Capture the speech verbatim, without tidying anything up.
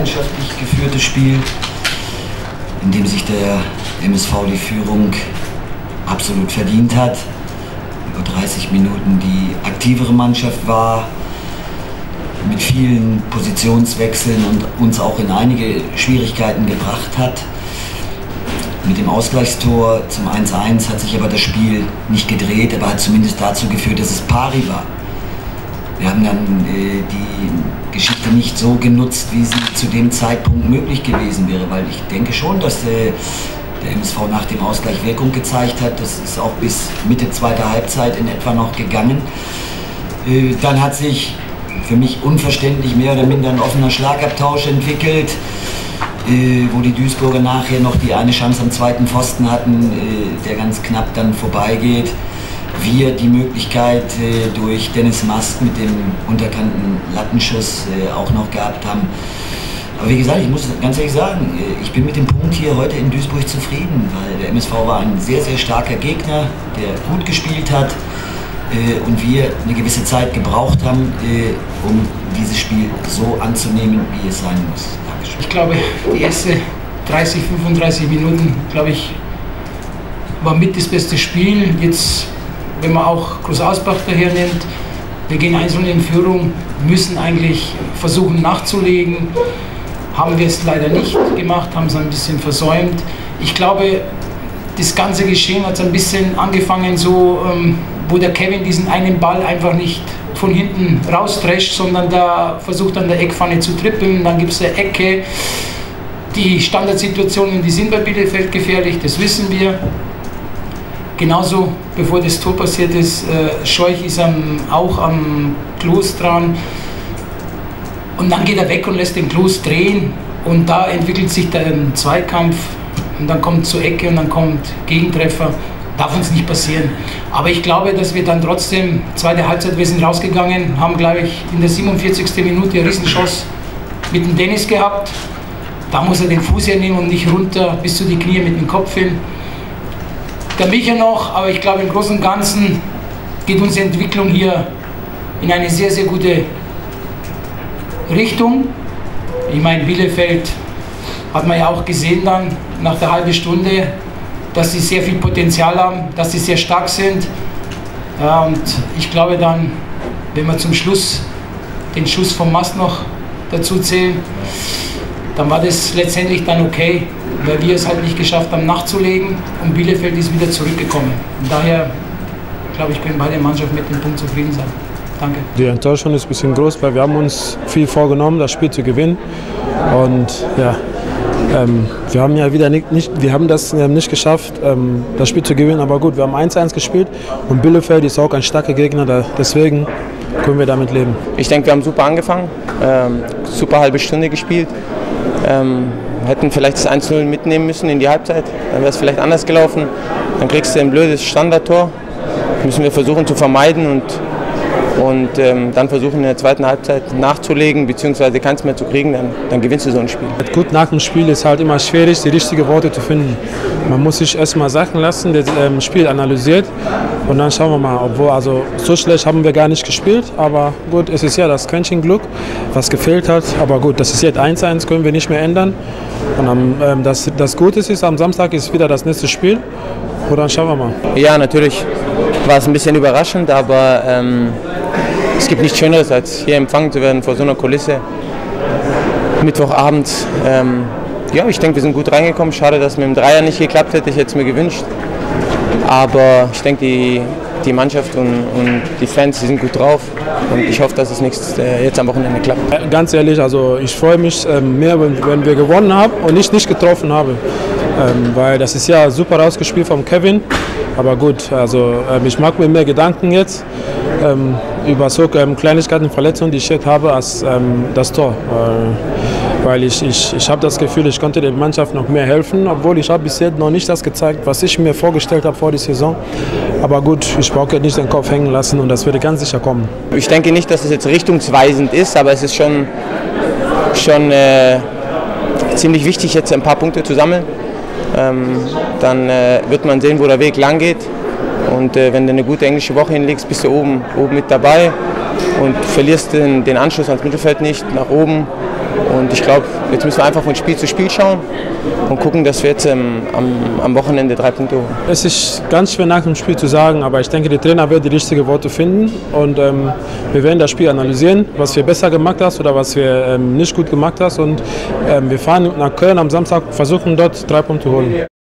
leidenschaftlich geführtes Spiel, in dem sich der M S V die Führung absolut verdient hat. Über dreißig Minuten die aktivere Mannschaft war, mit vielen Positionswechseln und uns auch in einige Schwierigkeiten gebracht hat. Mit dem Ausgleichstor zum eins zu eins hat sich aber das Spiel nicht gedreht, aber hat zumindest dazu geführt, dass es pari war. Wir haben dann äh, die Geschichte nicht so genutzt, wie sie zu dem Zeitpunkt möglich gewesen wäre, weil ich denke schon, dass äh, der M S V nach dem Ausgleich Wirkung gezeigt hat. Das ist auch bis Mitte zweiter Halbzeit in etwa noch gegangen. Äh, dann hat sich für mich unverständlich mehr oder minder ein offener Schlagabtausch entwickelt, äh, wo die Duisburger nachher noch die eine Chance am zweiten Pfosten hatten, äh, der ganz knapp dann vorbeigeht. Wir die Möglichkeit äh, durch Dennis Mast mit dem unterkannten Lattenschuss äh, auch noch gehabt haben. Aber wie gesagt, ich muss ganz ehrlich sagen, äh, ich bin mit dem Punkt hier heute in Duisburg zufrieden, weil der M S V war ein sehr, sehr starker Gegner, der gut gespielt hat äh, und wir eine gewisse Zeit gebraucht haben, äh, um dieses Spiel so anzunehmen, wie es sein muss. Dankeschön. Ich glaube, die ersten dreißig, fünfunddreißig Minuten, glaube ich, war mit das beste Spiel. Jetzt, wenn man auch Groß Ausbach daher nimmt, wir gehen einzeln in Führung, müssen eigentlich versuchen nachzulegen. Haben wir es leider nicht gemacht, haben es ein bisschen versäumt. Ich glaube, das ganze Geschehen hat ein bisschen angefangen, so, ähm, wo der Kevin diesen einen Ball einfach nicht von hinten rausdrescht, sondern da versucht an der Eckpfanne zu trippeln. Dann gibt es eine Ecke. Die Standardsituationen, die sind bei Bielefeld gefährlich, das wissen wir. Genauso, bevor das Tor passiert ist, äh, Scheuch ist am, auch am Klos dran. Und dann geht er weg und lässt den Klos drehen. Und da entwickelt sich dann ein Zweikampf. Und dann kommt zur Ecke und dann kommt Gegentreffer. Darf uns nicht passieren. Aber ich glaube, dass wir dann trotzdem, zweite Halbzeit, wir sind rausgegangen, haben, glaube ich, in der siebenundvierzigsten Minute eine Riesenschuss mit dem Dennis gehabt. Da muss er den Fuß hernehmen und nicht runter bis zu die Knie mit dem Kopf hin. Der Micha noch, aber ich glaube, im Großen und Ganzen geht unsere Entwicklung hier in eine sehr, sehr gute Richtung. Ich meine, Bielefeld hat man ja auch gesehen dann nach der halben Stunde, dass sie sehr viel Potenzial haben, dass sie sehr stark sind. Ja, und ich glaube dann, wenn wir zum Schluss den Schuss vom Mast noch dazu zählen, dann war das letztendlich dann okay, weil wir es halt nicht geschafft haben nachzulegen und Bielefeld ist wieder zurückgekommen. Und daher, glaube ich, können beide Mannschaften mit dem Punkt zufrieden sein. Danke. Die Enttäuschung ist ein bisschen groß, weil wir haben uns viel vorgenommen, das Spiel zu gewinnen. Und ja, ähm, wir haben ja wieder nicht, nicht, wir haben das ähm, nicht geschafft, ähm, das Spiel zu gewinnen. Aber gut, wir haben eins zu eins gespielt und Bielefeld ist auch ein starker Gegner, da, deswegen können wir damit leben. Ich denke, wir haben super angefangen, ähm, super halbe Stunde gespielt. Ähm, hätten vielleicht das eins zu null mitnehmen müssen in die Halbzeit, dann wäre es vielleicht anders gelaufen. Dann kriegst du ein blödes Standardtor, müssen wir versuchen zu vermeiden und, und ähm, dann versuchen in der zweiten Halbzeit nachzulegen, beziehungsweise keins mehr zu kriegen, dann, dann gewinnst du so ein Spiel. Gut, nach dem Spiel ist halt immer schwierig, die richtigen Worte zu finden. Man muss sich erstmal sacken lassen, das ähm, Spiel analysiert und dann schauen wir mal. Obwohl, also so schlecht haben wir gar nicht gespielt, aber gut, es ist ja das Quäntchen-Glück, was gefehlt hat. Aber gut, das ist jetzt eins zu eins, können wir nicht mehr ändern. Und am, ähm, das, das Gute ist, am Samstag ist wieder das nächste Spiel und dann schauen wir mal. Ja, natürlich war es ein bisschen überraschend, aber ähm, es gibt nichts Schöneres, als hier empfangen zu werden vor so einer Kulisse. Mittwochabend. Ähm, ja, ich denke, wir sind gut reingekommen. Schade, dass es mit dem Dreier nicht geklappt hätte. Ich hätte es mir gewünscht. Aber ich denke, die, die Mannschaft und, und die Fans, die sind gut drauf. Und ich hoffe, dass es nächstes, äh, jetzt am Wochenende klappt. Ganz ehrlich, also ich freue mich ähm, mehr, wenn, wenn wir gewonnen haben und ich nicht getroffen habe. Ähm, weil das ist ja super rausgespielt vom Kevin. Aber gut, also ähm, ich mache mir mehr Gedanken jetzt ähm, über so ähm, Kleinigkeiten, Verletzungen, die ich jetzt habe, als ähm, das Tor. Äh, weil ich, ich, ich habe das Gefühl, ich konnte der Mannschaft noch mehr helfen, obwohl ich habe bis jetzt noch nicht das gezeigt, was ich mir vorgestellt habe vor der Saison. Aber gut, ich brauche nicht den Kopf hängen lassen und das wird ganz sicher kommen. Ich denke nicht, dass es jetzt richtungsweisend ist, aber es ist schon, schon äh, ziemlich wichtig, jetzt ein paar Punkte zu sammeln. Ähm, dann äh, wird man sehen, wo der Weg lang geht. Und äh, wenn du eine gute englische Woche hinlegst, bist du oben, oben mit dabei und verlierst den, den Anschluss ans Mittelfeld nicht nach oben. Und ich glaube, jetzt müssen wir einfach von Spiel zu Spiel schauen und gucken, dass wir jetzt ähm, am, am Wochenende drei Punkte holen. Es ist ganz schwer nach dem Spiel zu sagen, aber ich denke, der Trainer wird die richtigen Worte finden und ähm, wir werden das Spiel analysieren, was wir besser gemacht haben oder was wir ähm, nicht gut gemacht haben und ähm, wir fahren nach Köln am Samstag, versuchen dort drei Punkte zu holen.